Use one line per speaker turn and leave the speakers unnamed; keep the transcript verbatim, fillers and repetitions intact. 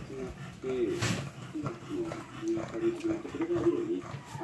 くなって、くがつのにがつぐらいとこれから徐々に